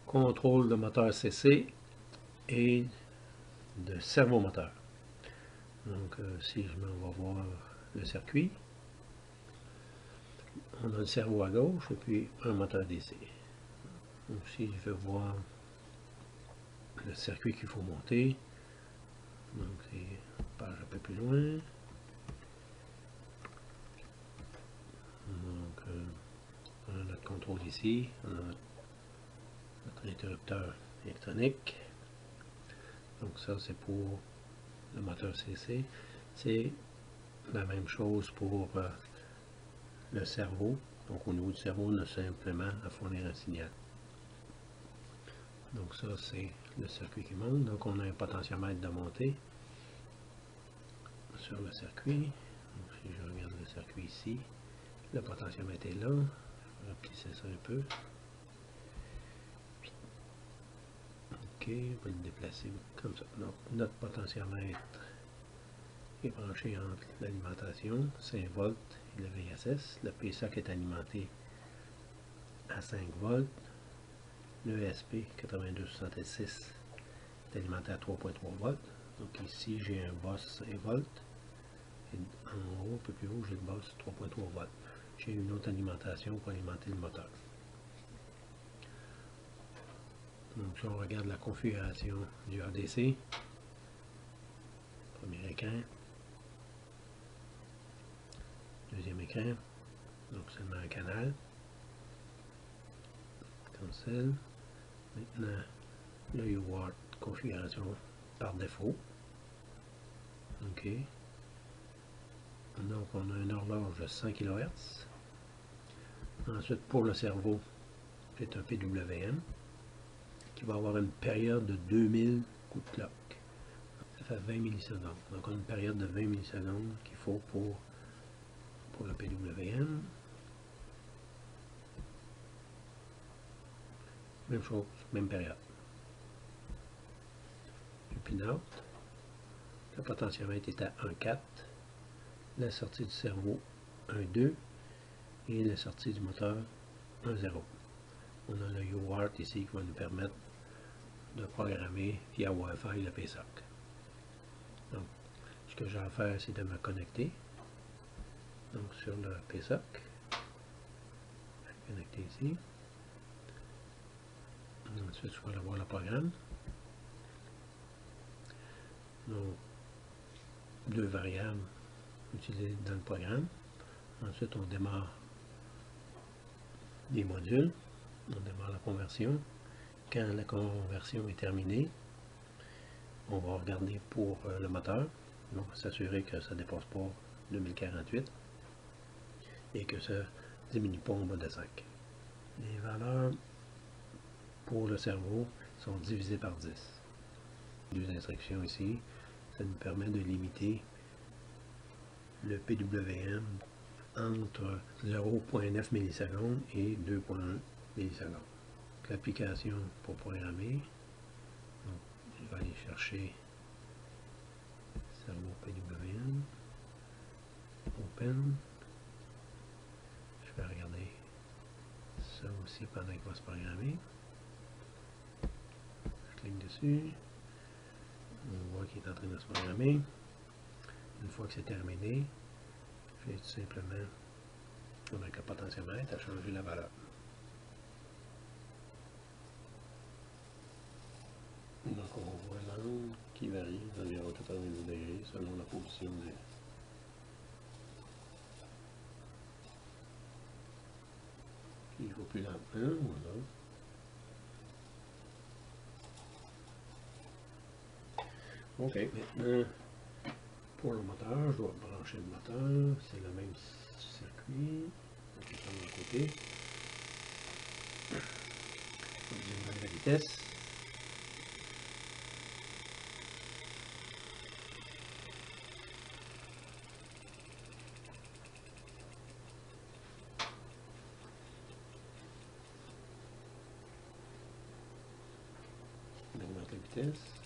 contrôle de moteur CC et de servomoteur. Donc si je m'en vais voir le circuit, on a le servo à gauche et puis un moteur DC. Donc si je veux voir le circuit qu'il faut monter, donc c'est page un peu plus loin. Donc on a notre contrôle ici, on a notre interrupteur électronique. Donc ça c'est pour le moteur CC. C'est la même chose pour le cerveau. Donc au niveau du cerveau, on a simplement à fournir un signal. Donc ça c'est le circuit qui monte. Donc on a un potentiomètre de montée sur le circuit. Donc si je regarde le circuit ici, le potentiomètre est là. Je vais replisser ça un peu. Ok, on va le déplacer comme ça. Donc notre potentiomètre est branché entre l'alimentation 5 volts et le VSS. Le PSOC est alimenté à 5 volts. Le ESP 8266 est alimenté à 3.3 volts. Donc ici j'ai un boss 5 volts. Et en haut, un peu plus haut, j'ai le boss 3.3 volts. J'ai une autre alimentation pour alimenter le moteur. Donc si on regarde la configuration du ADC, premier écran, deuxième écran, donc seulement un canal, cancel. Maintenant le UART configuration par défaut. OK. Donc on a une horloge de 100 kHz. Ensuite pour le cerveau, c'est un PWM qui va avoir une période de 2000 coups de clock. Ça fait 20 millisecondes. Donc on a une période de 20 millisecondes qu'il faut pour le PWM. Même chose, même période. Le pin-out, le potentiomètre est à 1,4, la sortie du cerveau 1,2 et la sortie du moteur 1,0. On a le UART ici qui va nous permettre de programmer via Wi-Fi le PSOC. Donc, ce que j'ai à faire, c'est de me connecter. Donc, sur le PSOC, connecter ici. Ensuite, je vais aller voir le programme. Donc, deux variables utilisées dans le programme. Ensuite, on démarre les modules. On démarre la conversion. Quand la conversion est terminée, on va regarder pour le moteur. On va s'assurer que ça ne dépasse pas 2048 et que ça ne diminue pas en bas de 5. Les valeurs pour le cerveau sont divisées par 10. Deux instructions ici, ça nous permet de limiter le PWM entre 0.9 millisecondes et 2.1 millisecondes. L'application pour programmer, donc, je vais aller chercher cerveau PWM, Open, je vais regarder ça aussi pendant qu'il va se programmer. Je clique dessus, on voit qu'il est en train de se programmer. Une fois que c'est terminé, je vais tout simplement, avec le potentiomètre, à changer la valeur. Donc on voit l'angle qui varie d'environ 90 degrés selon la position du... Il faut plus lentement, voilà. Ok, maintenant pour le moteur, je dois brancher le moteur, c'est le même circuit, donc je prends de côté. Je vais la vitesse. On augmente la vitesse.